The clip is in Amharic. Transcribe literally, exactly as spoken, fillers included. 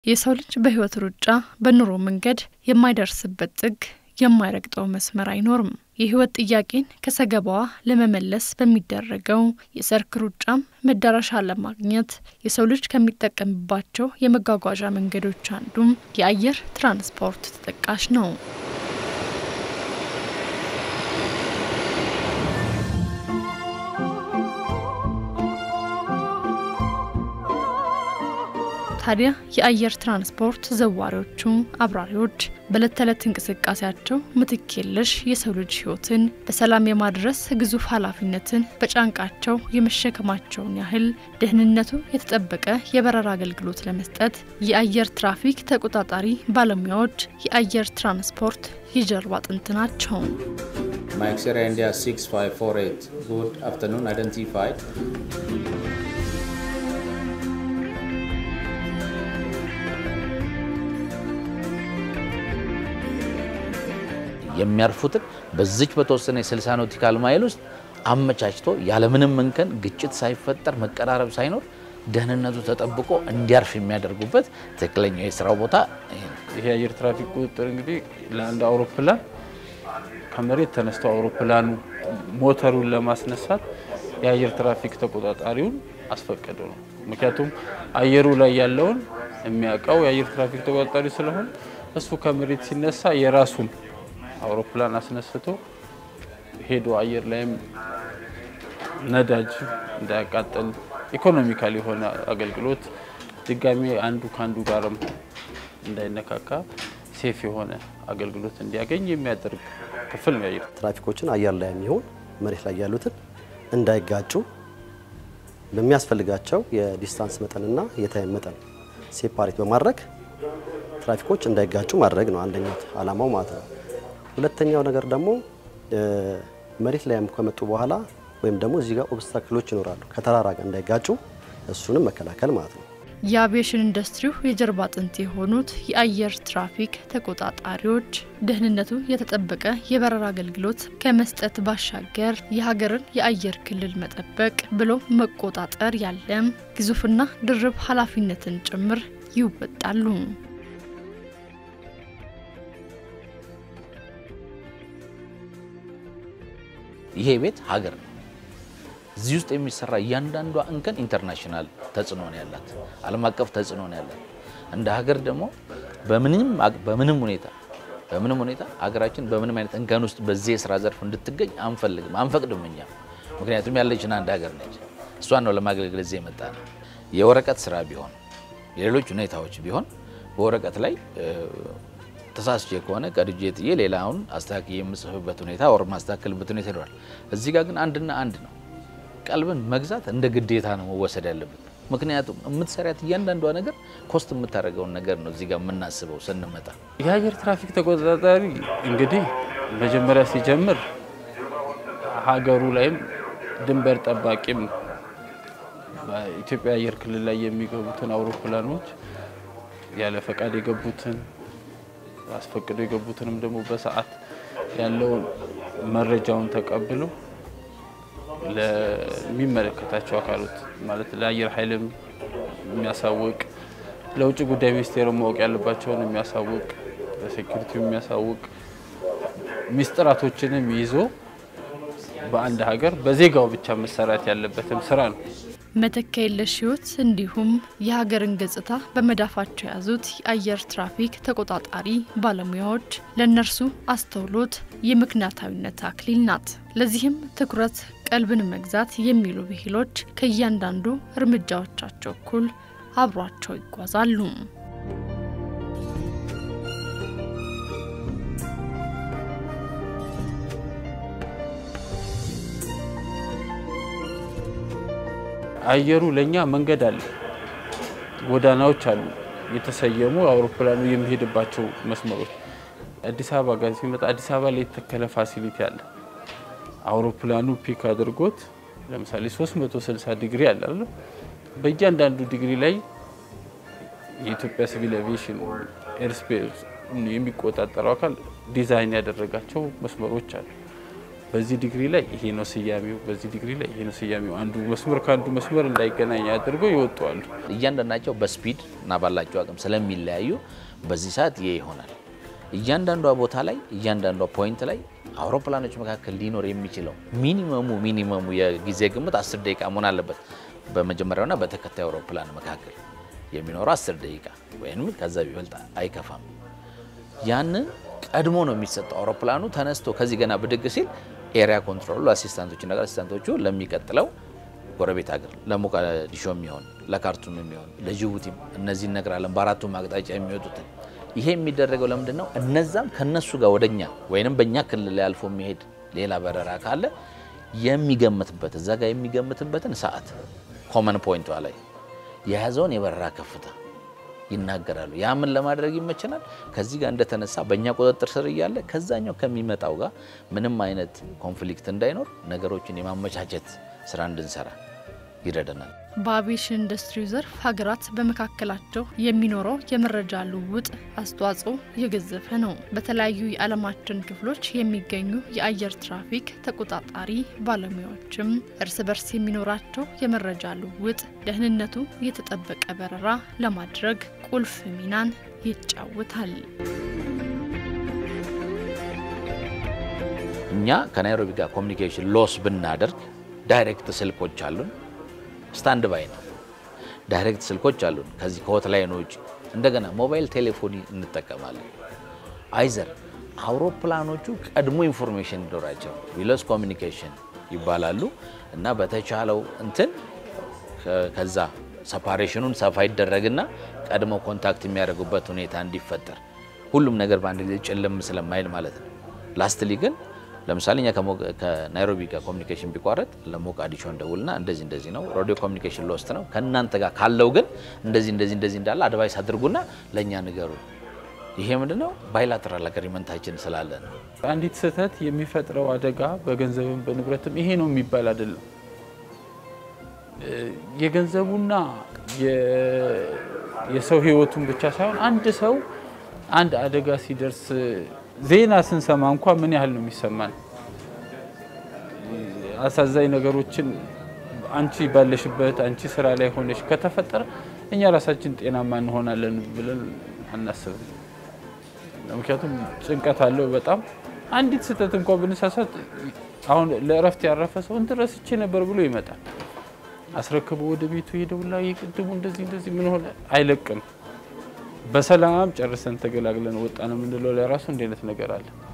የሰው ልጅ በህይወት ሩጫ በኑሮ መንገድ የማይደርስበት ጥግ የማይረግጠው መስመር አይኖርም። የህይወት ጥያቄን ከሰገባዋ ለመመለስ በሚደረገው የሰርክ ሩጫም መዳረሻ ለማግኘት የሰው ልጅ ከሚጠቀምባቸው የመጓጓዣ መንገዶች አንዱም የአየር ትራንስፖርት ተጠቃሽ ነው። ታዲያ የአየር ትራንስፖርት ዘዋሪዎቹ አብራሪዎች በዕለት ተዕለት እንቅስቃሴያቸው ምትክ የለሽ የሰው ልጅ ህይወትን በሰላም የማድረስ ግዙፍ ኃላፊነትን በጫንቃቸው የመሸከማቸውን ያህል ደህንነቱ የተጠበቀ የበረራ አገልግሎት ለመስጠት የአየር ትራፊክ ተቆጣጣሪ ባለሙያዎች የአየር ትራንስፖርት የጀርባ አጥንት ናቸው። Myxera India six five four eight. Good afternoon, identified. የሚያርፉትን በዚች በተወሰነ ስልሳ ኖቲካል ማይል ውስጥ አመቻችቶ ያለ ምንም መንከን ግጭት ሳይፈጠር መቀራረብ ሳይኖር ደህንነቱ ተጠብቆ እንዲያርፍ የሚያደርጉበት ትክክለኛ የሥራው ቦታ ይሄ የአየር ትራፊክ ቁጥጥር እንግዲህ ለአንድ አውሮፕላን ከመሬት ተነስቶ አውሮፕላኑ ሞተሩን ለማስነሳት የአየር ትራፊክ ተቆጣጣሪውን አስፈቀደ ነው። ምክንያቱም አየሩ ላይ ያለውን የሚያውቀው የአየር ትራፊክ ተቆጣጣሪ ስለሆነ እሱ ከመሬት ሲነሳ የራሱን አውሮፕላን አስነስቶ ሄዶ አየር ላይም ነዳጅ እንዳያቃጥል ኢኮኖሚካሊ ሆነ አገልግሎት ድጋሚ አንዱ ካንዱ ጋርም እንዳይነካካ ሴፍ የሆነ አገልግሎት እንዲያገኝ የሚያደርግ ክፍል ነው። አየር ትራፊኮችን አየር ላይ የሚሆን መሬት ላይ ያሉትን እንዳይጋጩ በሚያስፈልጋቸው የዲስታንስ መጠንና የታይም መጠን ሴፓሬት በማድረግ ትራፊኮች እንዳይጋጩ ማድረግ ነው አንደኛው ዓላማው ማለት ነው። ሁለተኛው ነገር ደግሞ መሬት ላይም ከመጡ በኋላ ወይም ደግሞ እዚህ ጋር ኦብስታክሎች ይኖራሉ ከተራራ ጋር እንዳይጋጩ እሱንም መከላከል ማለት ነው። የአቪዬሽን ኢንዱስትሪው የጀርባ አጥንት የሆኑት የአየር ትራፊክ ተቆጣጣሪዎች ደህንነቱ የተጠበቀ የበረራ አገልግሎት ከመስጠት ባሻገር የሀገርን የአየር ክልል መጠበቅ ብሎ መቆጣጠር ያለም ግዙፍና ድርብ ኃላፊነትን ጭምር ይወጣሉ። ይሄ ቤት ሀገር ነው። እዚህ ውስጥ የሚሰራ እያንዳንዱ እንከን ኢንተርናሽናል ተጽዕኖ ነው ያላት፣ ዓለም አቀፍ ተጽዕኖ ነው ያላት። እንደ ሀገር ደግሞ በምንም በምንም ሁኔታ በምንም ሁኔታ ሀገራችን በምንም አይነት እንከን ውስጥ በዚህ የሥራ ዘርፍ እንድትገኝ አንፈልግም አንፈቅድም እኛ። ምክንያቱም ያለችን አንድ ሀገር ነች። እሷን ነው ለማገልገል እዚህ የመጣ ነው። የወረቀት ስራ ቢሆን የሌሎች ሁኔታዎች ቢሆን በወረቀት ላይ ተሳስቼ ከሆነ ቀድጄ ጥዬ ሌላውን አስተካክዬ የምጽፍበት ሁኔታ ወር ማስተካከልበት ሁኔታ ይኖራል። እዚህ ጋር ግን አንድና አንድ ነው። ቀልብን መግዛት እንደ ግዴታ ነው መወሰድ ያለበት። ምክንያቱም የምትሰሪያት እያንዳንዷ ነገር ኮስት የምታደርገውን ነገር ነው እዚህ ጋር የምናስበው ስንመጣ። የአየር ትራፊክ ተቆጣጣሪ እንግዲህ መጀመሪያ ሲጀምር ሀገሩ ላይም ድንበር ጠባቂም በኢትዮጵያ አየር ክልል ላይ የሚገቡትን አውሮፕላኖች ያለ ፈቃድ የገቡትን አስፈቅዶ የገቡትንም ደግሞ በሰዓት ያለው መረጃውን ተቀብሎ ለሚመለከታቸው አካላት ማለት ለአየር ኃይልም የሚያሳውቅ ለውጭ ጉዳይ ሚኒስቴር ማወቅ ያለባቸውን የሚያሳውቅ ለሴኩሪቲው የሚያሳውቅ ሚስጥራቶችንም ይዞ በአንድ ሀገር በዜጋው ብቻ መሰራት ያለበትም ስራ ነው። መተካ የለሽ ህይወት እንዲሁም የሀገርን ገጽታ በመዳፋቸው ያዙት የአየር ትራፊክ ተቆጣጣሪ ባለሙያዎች ለነርሱ አስተውሎት የምክንያታዊነት አክሊል ናት። ለዚህም ትኩረት ቀልብን መግዛት የሚሉ ብሂሎች ከእያንዳንዱ እርምጃዎቻቸው እኩል አብሯቸው ይጓዛሉ። አየሩ ለኛ መንገድ አለ፣ ጎዳናዎች አሉ፣ የተሰየሙ አውሮፕላኑ የሚሄድባቸው መስመሮች። አዲስ አበባ ጋር ሲመጣ አዲስ አበባ ላይ የተከለ ፋሲሊቲ አለ። አውሮፕላኑ ፒክ አድርጎት ለምሳሌ ሶስት መቶ ስልሳ ዲግሪ አለ አይደል? በእያንዳንዱ ዲግሪ ላይ የኢትዮጵያ ሲቪል አቪዬሽን ኤርስፔስ የሚቆጣጠረው አካል ዲዛይን ያደረጋቸው መስመሮች አሉ። በዚህ ዲግሪ ላይ ይሄ ነው ስያሜው በዚህ ዲግሪ ላይ ይሄ ነው ስያሜው አንዱ መስመር ካንዱ መስመር እንዳይገናኝ አድርገው ይወጣሉ እያንዳንዳቸው በስፒድ እና ባላቸው አቅም ስለሚለያዩ በዚህ ሰዓት ይሄ ይሆናል እያንዳንዷ ቦታ ላይ እያንዳንዷ ፖይንት ላይ አውሮፕላኖች መካከል ሊኖር የሚችለው ሚኒመሙ ሚኒመሙ የጊዜ ግምት አስር ደቂቃ መሆን አለበት በመጀመሪያውና በተከታዩ አውሮፕላን መካከል የሚኖረው አስር ደቂቃ ወይንም ከዛ ቢበልጥ አይከፋም ያን ቀድሞ ነው የሚሰጠው አውሮፕላኑ ተነስቶ ከዚህ ገና ብድግ ሲል ኤሪያ ኮንትሮል አሲስታንቶች እና አሲስታንቶቹ ለሚቀጥለው ጎረቤት ሀገር ለሞቃዲሾ የሚሆን ለካርቱም የሚሆን ለጅቡቲ እነዚህ ነግራለን በአራቱ ማቅጣጫ የሚወጡት ይሄ የሚደረገው ለምንድን ነው እነዛም ከነሱ ጋር ወደኛ ወይንም በእኛ ክልል ላይ አልፎ የሚሄድ ሌላ በረራ ካለ የሚገምትበት እዛ ጋር የሚገምትበትን ሰዓት ኮመን ፖይንቱ ላይ የያዘውን የበረራ ከፍታ ይናገራሉ ያ ምን ለማድረግ ይመችናል ከዚህ ጋር እንደተነሳ በእኛ ቁጥጥር ስር ይያለ ከዛኛው ከሚመጣው ጋር ምንም አይነት ኮንፍሊክት እንዳይኖር ነገሮችን የማመቻቸት ስራ እንድንሰራ ይረዳናል በአቪዬሽን ኢንዱስትሪ ዘርፍ ሀገራት በመካከላቸው የሚኖረው የመረጃ ልውውጥ አስተዋጽኦ የገዘፈ ነው በተለያዩ የዓለማችን ክፍሎች የሚገኙ የአየር ትራፊክ ተቆጣጣሪ ባለሙያዎችም እርስ በርስ የሚኖራቸው የመረጃ ልውውጥ ደህንነቱ የተጠበቀ በረራ ለማድረግ ቁልፍ ሚናን ይጫወታል እኛ ከናይሮቢ ጋር ኮሙኒኬሽን ሎስ ብናደርግ ዳይሬክት ስልኮች አሉን ስታንድ ባይ ነው ዳይሬክት ስልኮች አሉን ከዚህ ከሆትላይኖች እንደገና ሞባይል ቴሌፎኒ እንጠቀማለን አይዘር አውሮፕላኖቹ ቀድሞ ኢንፎርሜሽን ይኖራቸው ዊለስ ኮሙኒኬሽን ይባላሉ እና በተቻለው እንትን ከዛ ሰፓሬሽኑን ሰፋ ይደረግና ቀድሞ ኮንታክት የሚያደርጉበት ሁኔታ እንዲፈጠር ሁሉም ነገር ባንድ ጊዜ ጨለም ስለማይል ማለት ነው ላስትሊ ግን ለምሳሌ እኛ ከናይሮቢ ጋር ኮሙኒኬሽን ቢቋረጥ ለሞቃዲሾ እንደውልና እንደዚህ እንደዚህ ነው ሬዲዮ ኮሙኒኬሽን ሎስት ነው ከናንተ ጋር ካለው ግን እንደዚህ እንደዚህ እንደዚህ እንዳለ አድቫይስ አድርጉና ለኛ ንገሩ ይሄ ምንድነው ባይላተራል አግሪመንታችን ስላለ ነው አንዲት ስህተት የሚፈጥረው አደጋ በገንዘብም በንብረትም ይሄ ነው የሚባል አይደለም የገንዘቡና የሰው ህይወቱን ብቻ ሳይሆን አንድ ሰው አንድ አደጋ ሲደርስ ዜና ስንሰማ እንኳን ምን ያህል ነው የሚሰማን አሳዛኝ ነገሮችን አንቺ ባለሽበት አንቺ ስራ ላይ ሆነሽ ከተፈጠረ እኛ ራሳችን ጤናማ እንሆናለን ብለን አናስብም ምክንያቱም ጭንቀት አለው በጣም አንዲት ስህተት እንኳን ብንሳሳት አሁን ለእረፍት ያረፈ ሰው እንድረስቼ ነበር ብሎ ይመጣል አስረክቦ ወደ ቤቱ ሄደውላ ይቅድሙ እንደዚህ እንደዚህ ምን ሆነ አይለቅም በሰላም ጨርሰን ተገላግለን ወጣን ምንድነው ለራሱ እንደነት ነገር አለ